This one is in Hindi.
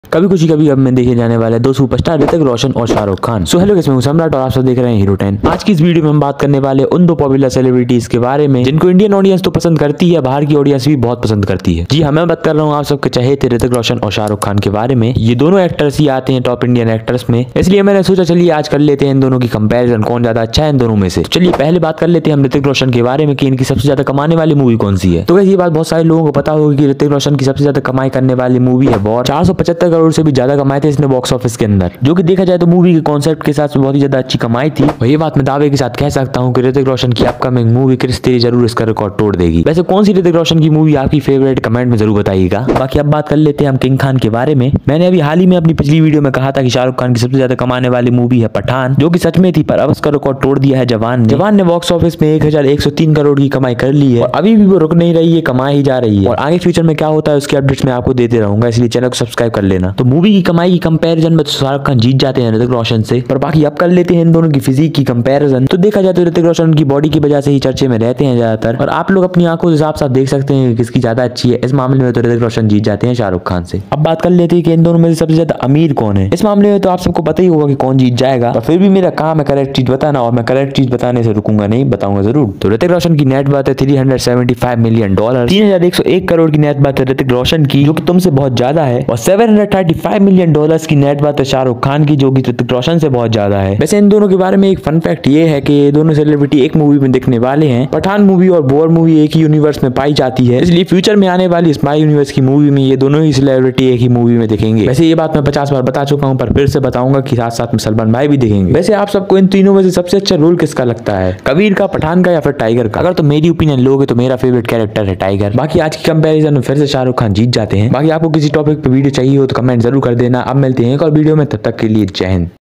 कभी खुशी कभी गम में देखे जाने वाले दो सुपरस्टार ऋतिक रोशन और शाहरुख खान। सो हेलो, मैं हूं सम्राट और आप सब देख रहे हैं हीरो 10। आज की इस वीडियो में हम बात करने वाले उन दो पॉपुलर सेलिब्रिटीज के बारे में जिनको इंडियन ऑडियंस तो पसंद करती है, बाहर की ऑडियंस भी बहुत पसंद करती है। जी हाँ, मैं बात कर रहा हूँ आप सबके चहेते ऋतिक रोशन और शाहरुख खान के बारे में। ये दोनों एक्टर्स ही आते हैं टॉप इंडियन एक्टर्स में, इसलिए मैंने सोचा चलिए आज कर लेते हैं इन दोनों की कंपेरिजन, कौन ज्यादा अच्छा है इन दोनों में से। चलिए पहले बात कर लेते हैं हम ऋतिक रोशन के बारे में कि इनकी सबसे ज्यादा कमाने वाली मूवी कौन सी है। तो ये बात बहुत सारे लोगों को पता होगी कि ऋतिक रोशन की सबसे ज्यादा कमाई करने वाली मूवी है वॉर। 475 करोड़ से भी ज्यादा कमाए थे इसने बॉक्स ऑफिस के अंदर, जो कि देखा जाए तो मूवी के कॉन्सेप्ट के साथ बहुत ही ज्यादा अच्छी कमाई थी। और ये बात मैं दावे के साथ कह सकता हूँ कि ऋतिक रोशन की अपकमिंग मूवी क्रिस 3 जरूर इसका रिकॉर्ड तोड़ देगी। वैसे कौन सी ऋतिक रोशन की मूवी आपकी फेवरेट, कमेंट में जरूर बताइएगा। बाकी अब बात कर लेते हैं हम किंग खान के बारे में। मैंने अभी हाल ही में अपनी पिछली वीडियो में कहा था कि शाहरुख खान की सबसे ज्यादा कमाने वाली मूवी है पठान, जो कि सच में थी, पर अब उसका रिकॉर्ड तोड़ दिया है जवान ने बॉक्स ऑफिस में 1103 करोड़ की कमाई कर ली है और अभी भी वो रुक नहीं रही है, कमा ही जा रही है। और आगे फ्यूचर में क्या होता है उसकी अपडेट्स मैं आपको देते रहूंगा, इसलिए चैनल को सब्सक्राइब कर लेना। तो मूवी की कमाई की कंपैरिजन में तो शाहरुख खान जीत जाते हैं ऋतिक रोशन से, पर बाकी अब कर लेते हैं इन दोनों की फिजिक की कंपैरिजन। तो देखा जाए तो ऋतिक रोशन की बॉडी की वजह से ही चर्चे में रहते हैं ज्यादातर, और आप लोग अपनी आंखों के हिसाब से देख सकते हैं किसकी ज्यादा अच्छी है। इस मामले में तो ऋतिक रोशन जीत जाते हैं शाहरुख खान से। अब बात कर लेते हैं कि इन दोनों में से सबसे ज्यादा अमीर कौन है। इस मामले में तो आप सबको पता ही होगा कि कौन जीत जाएगा, पर फिर भी मेरा काम है करेक्ट चीज बताना, और मैं करेक्ट चीज बताने से रुकूंगा नहीं, बताऊंगा जरूर। तो ऋतिक रोशन की नेट वर्थ है $375 मिलियन, 3101 करोड़ की नेट वर्थ है ऋतिक रोशन की, जो कि तुमसे बहुत ज्यादा है। और $735 मिलियन की नेट वर्थ है शाहरुख खान की, जो कि ऋतिक रोशन से बहुत ज्यादा है। वैसे इन दोनों के बारे में एक फन फैक्ट ये है कि ये दोनों सेलिब्रिटी एक मूवी में दिखने वाले हैं। पठान मूवी और वॉर मूवी एक ही यूनिवर्स में पाई जाती है, इसलिए फ्यूचर में आने वाली स्पाई यूनिवर्स की मूवी में ये दोनों ही सेलिब्रिटी एक ही मूवी में दिखेंगे। वैसे ये बात मैं 50 बार बता चुका हूँ, पर फिर से बताऊंगा कि साथ साथ में सलमान भाई भी दिखेंगे। वैसे आप सबको इन तीनों में से सबसे अच्छा रोल किसका लगता है, कबीर का, पठान का, या फिर टाइगर का? अगर तो मेरी ओपिनियन लोगे तो मेरा फेवरेट कैरेक्टर है टाइगर। बाकी आज की कंपैरिजन में फिर से शाहरुख खान जीत जाते हैं। बाकी आपको किसी टॉपिक पे वीडियो चाहिए हो तो कमेंट जरूर कर देना। अब मिलते हैं एक और वीडियो में, तब तक के लिए जय हिंद।